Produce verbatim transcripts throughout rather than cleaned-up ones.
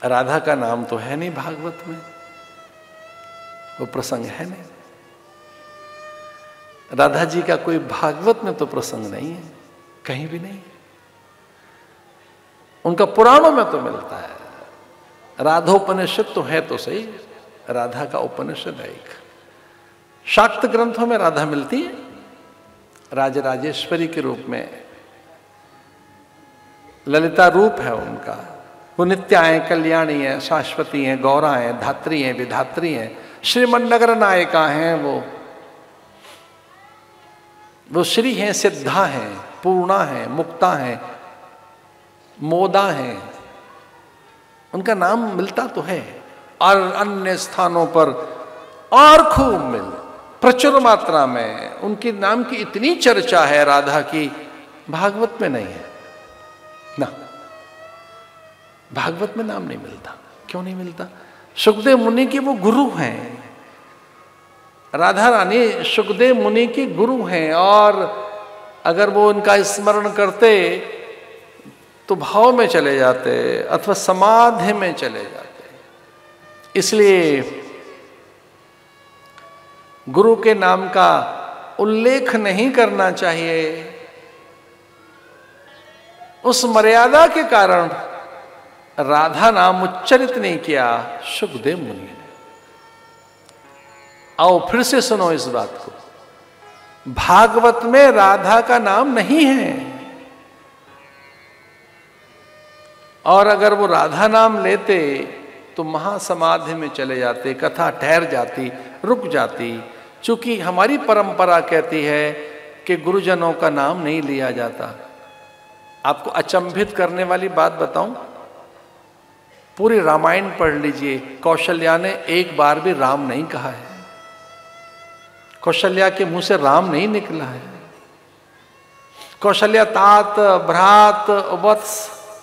राधा का नाम तो है नहीं भागवत में, वो प्रसंग है नहीं। राधा जी का कोई भागवत में तो प्रसंग नहीं है, कहीं भी नहीं। उनका पुराणों में तो मिलता है। राधोपनिषद तो है तो सही, राधा का उपनिषद है एक। शाक्त ग्रंथों में राधा मिलती है राजराजेश्वरी के रूप में, ललिता रूप है उनका। वो नित्या है, कल्याणी है, शाश्वती है, गौरा है, धात्री है, विधात्री है, श्रीमन्नगर नायिका हैं। वो वो श्री हैं, सिद्धा हैं, पूर्णा हैं, मुक्ता हैं, मोदा हैं। उनका नाम मिलता तो है और अन्य स्थानों पर और खूब मिल प्रचुर मात्रा में उनके नाम की इतनी चर्चा है राधा की, भागवत में नहीं है ना। भागवत में नाम नहीं मिलता। क्यों नहीं मिलता? सुखदेव मुनि के वो गुरु हैं, राधा रानी सुखदेव मुनि की गुरु हैं, और अगर वो उनका स्मरण करते तो भाव में चले जाते अथवा समाधि में चले जाते। इसलिए गुरु के नाम का उल्लेख नहीं करना चाहिए। उस मर्यादा के कारण राधा नाम उच्चरित नहीं किया सुखदेव मुनि ने। आओ फिर से सुनो इस बात को, भागवत में राधा का नाम नहीं है, और अगर वो राधा नाम लेते तो महासमाधि में चले जाते, कथा ठहर जाती, रुक जाती। चूंकि हमारी परंपरा कहती है कि गुरुजनों का नाम नहीं लिया जाता। आपको अचंभित करने वाली बात बताऊं, पूरी रामायण पढ़ लीजिए, कौशल्या ने एक बार भी राम नहीं कहा है। कौशल्या के मुंह से राम नहीं निकला है। कौशल्या तात, भ्रात, वत्स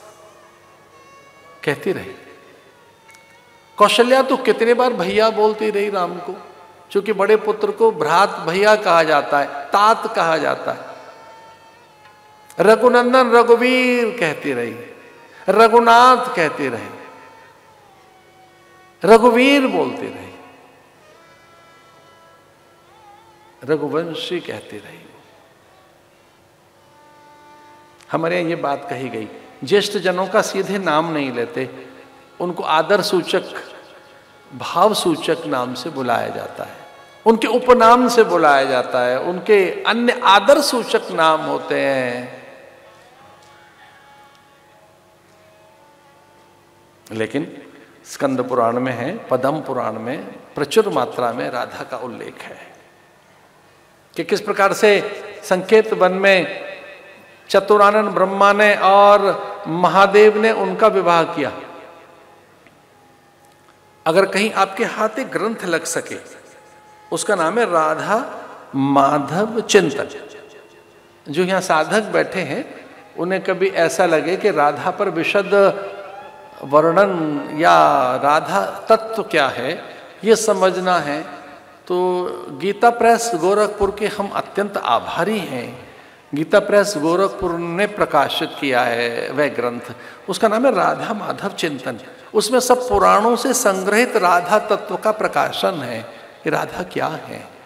कहती रही। कौशल्या तो कितने बार भैया बोलती रही राम को, क्योंकि बड़े पुत्र को भ्रात भैया कहा जाता है, तात कहा जाता है। रघुनंदन रघुवीर कहती रही, रघुनाथ कहती रही, रघुवीर बोलती रही, रघुवंशी कहती रही। हमारे यहां ये बात कही गई, ज्येष्ठ जनों का सीधे नाम नहीं लेते, उनको आदर सूचक, भाव सूचक नाम से बुलाया जाता है, उनके उपनाम से बुलाया जाता है, उनके अन्य आदर सूचक नाम होते हैं। लेकिन स्कंद पुराण में है, पद्म पुराण में प्रचुर मात्रा में राधा का उल्लेख है कि किस प्रकार से संकेत वन में चतुरानन ब्रह्मा ने और महादेव ने उनका विवाह किया। अगर कहीं आपके हाथ एक ग्रंथ लग सके, उसका नाम है राधा माधव चिंतन। जो यहां साधक बैठे हैं उन्हें कभी ऐसा लगे कि राधा पर विशद वर्णन या राधा तत्व क्या है ये समझना है, तो गीता प्रेस गोरखपुर के हम अत्यंत आभारी हैं। गीता प्रेस गोरखपुर ने प्रकाशित किया है वह ग्रंथ, उसका नाम है राधा माधव चिंतन। उसमें सब पुराणों से संग्रहित राधा तत्व का प्रकाशन है कि राधा क्या है।